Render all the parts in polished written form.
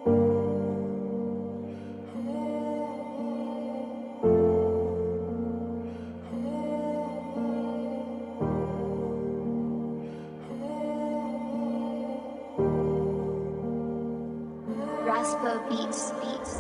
Raspa Beats.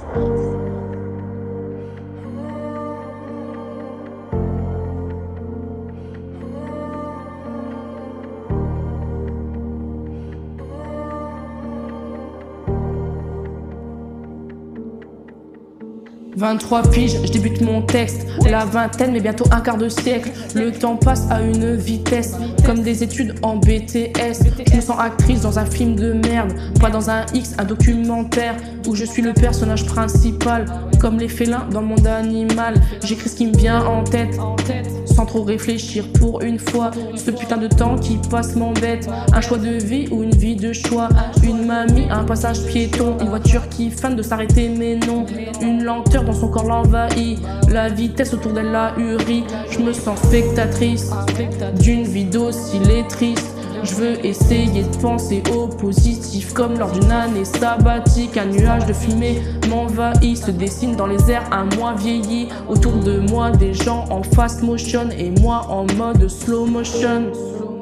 23 piges, je débute mon texte. La vingtaine, mais bientôt un quart de siècle. Le temps passe à une vitesse, comme des études en BTS. Je me sens actrice dans un film de merde, pas dans un X, un documentaire où je suis le personnage principal. Comme les félins dans le monde animal, j'écris ce qui me vient en tête, sans trop réfléchir pour une fois. Ce putain de temps qui passe m'embête. Un choix de vie ou une vie de choix. Une mamie, un passage piéton. Une voiture qui feinte de s'arrêter mais non. Une lenteur dans son corps l'envahit. La vitesse autour d'elle la hurie. Je me sens spectatrice d'une vie docile et triste. Je veux essayer de penser au positif, comme lors d'une année sabbatique. Un nuage de fumée m'envahit, se dessine dans les airs un moi vieilli. Autour de moi des gens en fast motion et moi en mode slow motion.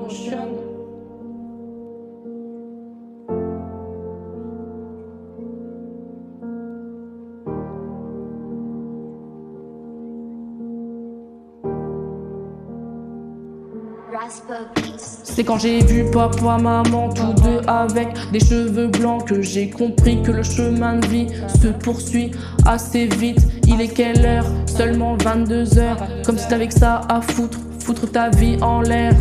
C'est quand j'ai vu papa, maman, tous deux avec des cheveux blancs, que j'ai compris que le chemin de vie se poursuit assez vite. Il est quelle heure? Seulement 22 heures. Comme si t'avais que ça à foutre ta vie en l'air.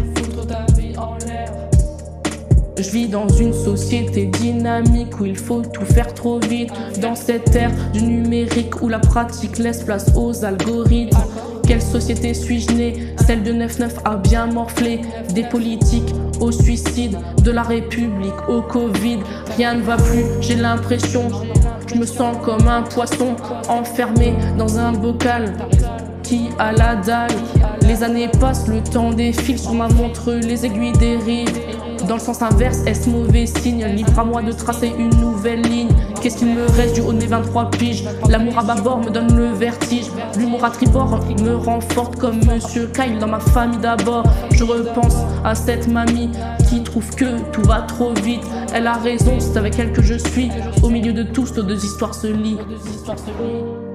Je vis dans une société dynamique où il faut tout faire trop vite. Dans cette ère du numérique où la pratique laisse place aux algorithmes. Quelle société suis-je né? Celle de 9-9 a bien morflé. Des politiques au suicide, de la République au Covid. Rien ne va plus, j'ai l'impression. Je me sens comme un poisson enfermé dans un bocal qui a la dalle. Les années passent, le temps défile sur ma montre, les aiguilles dérivent. Dans le sens inverse, est-ce mauvais signe? Libre à moi de tracer une nouvelle ligne. Qu'est-ce qu'il me reste du haut de mes 23 piges? L'amour à bâbord me donne le vertige. L'humour à tribord me rend forte comme Monsieur Kyle dans ma famille d'abord. Je repense à cette mamie qui trouve que tout va trop vite. Elle a raison, c'est avec elle que je suis. Au milieu de tous, nos deux histoires se lient.